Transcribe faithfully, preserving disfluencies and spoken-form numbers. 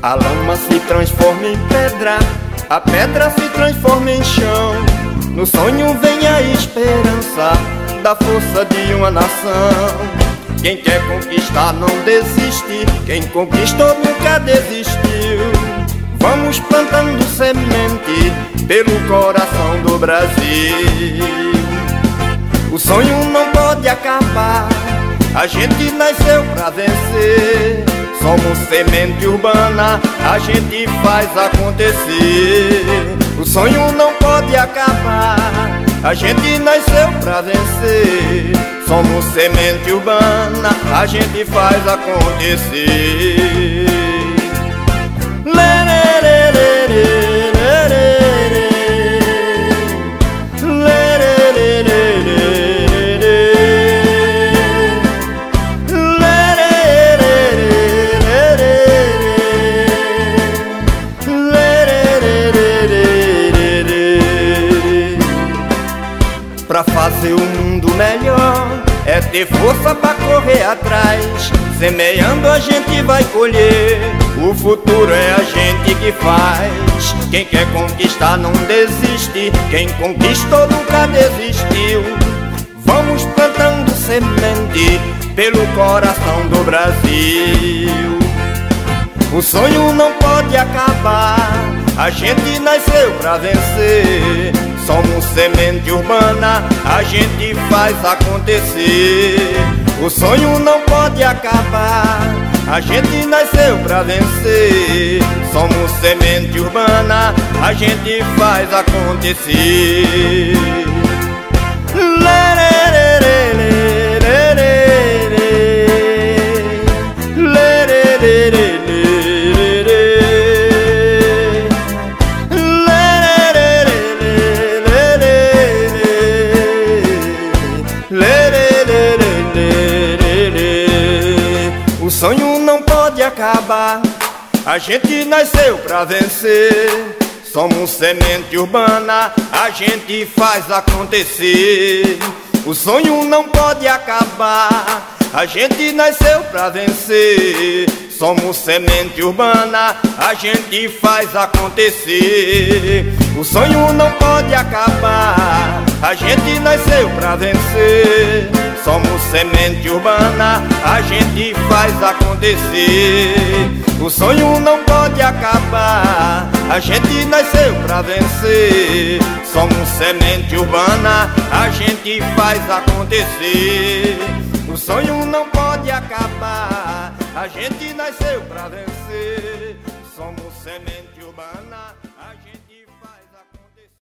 A lama se transforma em pedra, a pedra se transforma em chão. No sonho vem a esperança da força de uma nação. Quem quer conquistar não desiste, quem conquistou nunca desistiu. Vamos plantando semente pelo coração do Brasil. O sonho não pode acabar, a gente nasceu pra vencer. Somos semente urbana, a gente faz acontecer. O sonho não pode acabar, a gente nasceu pra vencer. Somos semente urbana, a gente faz acontecer. Pra fazer o mundo melhor é ter força pra correr atrás. Semeando a gente vai colher, o futuro é a gente que faz. Quem quer conquistar não desiste, quem conquistou nunca desistiu. Vamos plantando semente pelo coração do Brasil. O sonho não pode acabar, a gente nasceu pra vencer. Somos semente urbana, a gente faz acontecer. O sonho não pode acabar, a gente nasceu pra vencer. Somos semente urbana, a gente faz acontecer. O sonho não pode acabar, a gente nasceu pra vencer. Somos semente urbana, a gente faz acontecer. O sonho não pode acabar, a gente nasceu pra vencer. Somos semente urbana, a gente faz acontecer. O sonho não pode acabar, a gente nasceu pra vencer. Somos semente urbana, a gente faz acontecer. O sonho não pode acabar, a gente nasceu pra vencer. Somos semente urbana, a gente faz acontecer. O sonho não pode acabar, a gente nasceu pra vencer. Somos semente urbana.